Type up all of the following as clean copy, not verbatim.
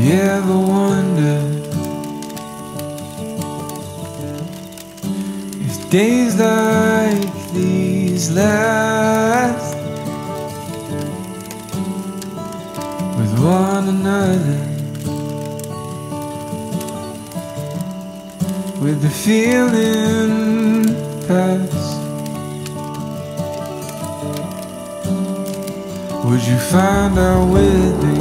You ever wonder if days like these last with one another, with the feeling past? Would you find out with me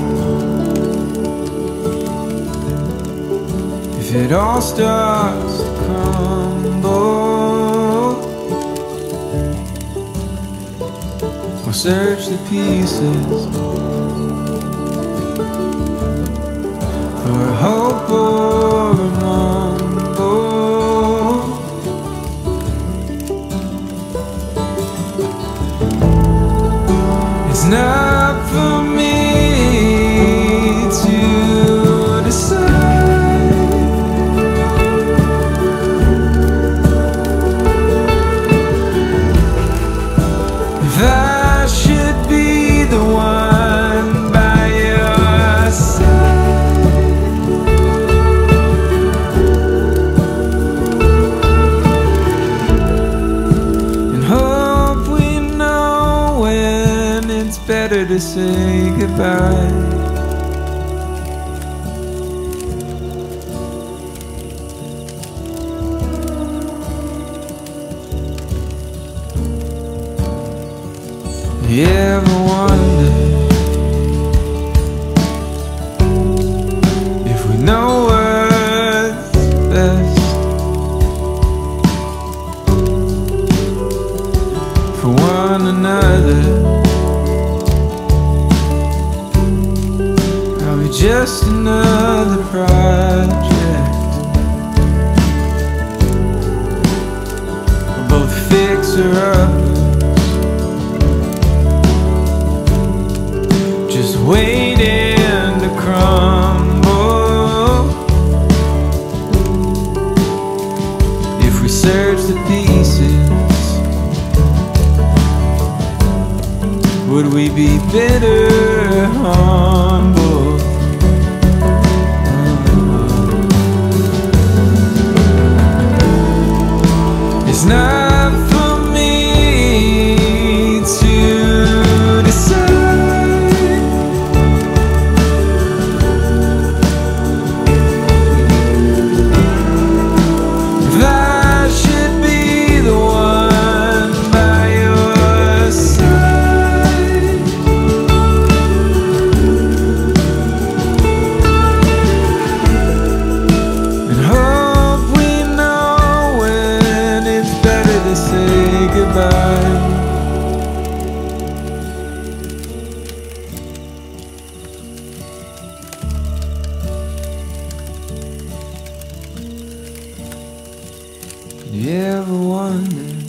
if it all starts to crumble? Or search the pieces for a hope or a mumble? It's not for me to decide if I should be the one by your side. And hope we know when it's better to say goodbye. You ever wonder if we know what's best for one another? Are we just another project? We're both fixer-uppers, just waiting to crumble. If we search the pieces, would we be bitter, humble? It's not for me to decide if I should be the one by your side. And hope we know when it's better to say goodbye. You ever wonder